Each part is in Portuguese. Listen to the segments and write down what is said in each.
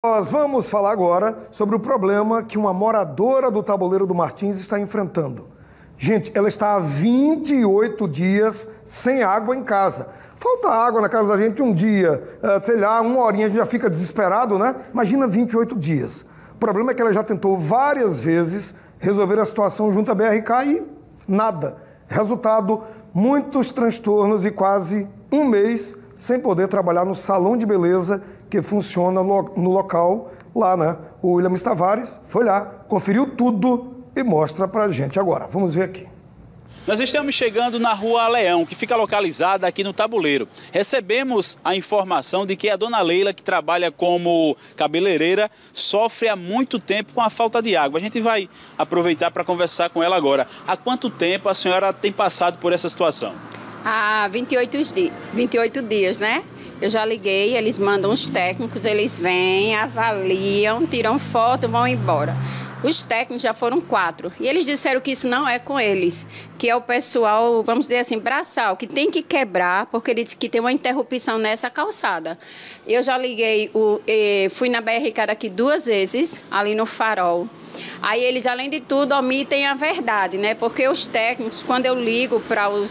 Nós vamos falar agora sobre o problema que uma moradora do Tabuleiro do Martins está enfrentando. Gente, ela está há 28 dias sem água em casa. Falta água na casa da gente um dia, sei lá, uma horinha a gente já fica desesperado, né? Imagina 28 dias. O problema é que ela já tentou várias vezes resolver a situação junto à BRK e nada. Resultado, muitos transtornos e quase um mês sem poder trabalhar no salão de beleza que funciona no local lá, né? O William Tavares foi lá, conferiu tudo e mostra pra gente agora. Vamos ver aqui. Nós estamos chegando na Rua Leão, que fica localizada aqui no Tabuleiro. Recebemos a informação de que a dona Leila, que trabalha como cabeleireira, sofre há muito tempo com a falta de água. A gente vai aproveitar para conversar com ela agora. Há quanto tempo a senhora tem passado por essa situação? Há 28 dias, né? Eu já liguei, eles mandam os técnicos, eles vêm, avaliam, tiram foto, vão embora. Os técnicos já foram 4 e eles disseram que isso não é com eles, que é o pessoal, vamos dizer assim, braçal, que tem que quebrar, porque ele disse que tem uma interrupção nessa calçada. Eu já liguei, fui na BRK daqui 2 vezes, ali no Farol. Aí eles, além de tudo, omitem a verdade, né? Porque os técnicos, quando eu ligo para o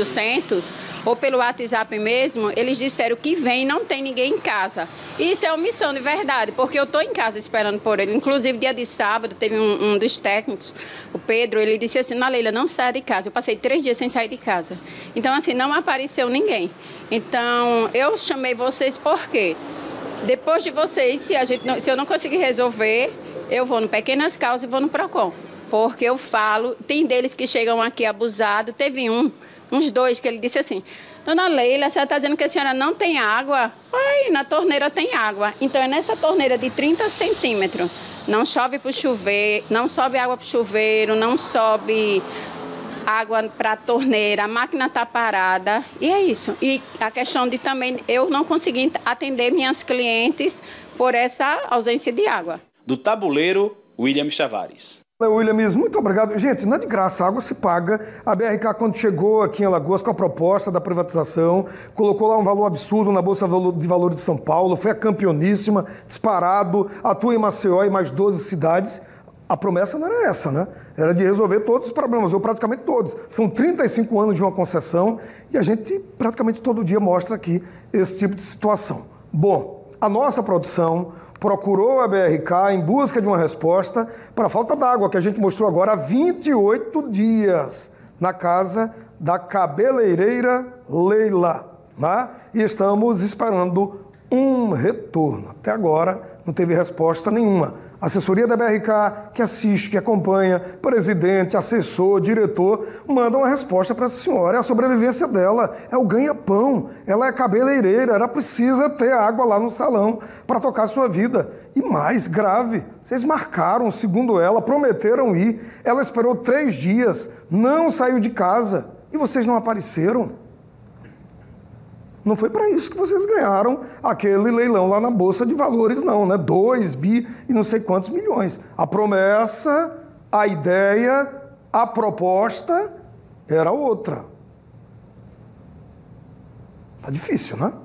0800 ou pelo WhatsApp mesmo, eles disseram que vem e não tem ninguém em casa. Isso é omissão de verdade, porque eu estou em casa esperando por ele. Inclusive, dia de sábado, teve um dos técnicos, o Pedro, ele disse assim, na Leila, não saia de casa. Eu passei 3 dias sem sair de casa. Então, assim, não apareceu ninguém. Então, eu chamei vocês porque depois de vocês, se eu não conseguir resolver, eu vou no Pequenas Causas e vou no Procon, porque eu falo, tem deles que chegam aqui abusados, teve uns 2 que ele disse assim, dona Leila, a senhora está dizendo que a senhora não tem água? Ai, na torneira tem água. Então é nessa torneira de 30 centímetros, não chove para o chuveiro, não sobe água para o chuveiro, não sobe água para a torneira, a máquina está parada e é isso. E a questão de também, eu não consegui atender minhas clientes por essa ausência de água. Do Tabuleiro, William Tavares. Williams, muito obrigado. Gente, não é de graça, a água se paga. A BRK, quando chegou aqui em Alagoas com a proposta da privatização, colocou lá um valor absurdo na Bolsa de Valores de São Paulo, foi a campeoníssima, disparado, atua em Maceió e mais 12 cidades. A promessa não era essa, né? Era de resolver todos os problemas, ou praticamente todos. São 35 anos de uma concessão e a gente praticamente todo dia mostra aqui esse tipo de situação. Bom, a nossa produção procurou a BRK em busca de uma resposta para a falta d'água, que a gente mostrou agora há 28 dias, na casa da cabeleireira Leila, né? E estamos esperando um retorno. Até agora não teve resposta nenhuma. A assessoria da BRK, que assiste, que acompanha, presidente, assessor, diretor, mandam uma resposta para essa senhora. É a sobrevivência dela, é o ganha-pão. Ela é cabeleireira, ela precisa ter água lá no salão para tocar a sua vida. E mais grave, vocês marcaram, segundo ela, prometeram ir. Ela esperou 3 dias, não saiu de casa e vocês não apareceram. Não foi para isso que vocês ganharam aquele leilão lá na Bolsa de Valores, não, né? 2 bi e não sei quantos milhões. A promessa, a ideia, a proposta era outra. Tá difícil, né?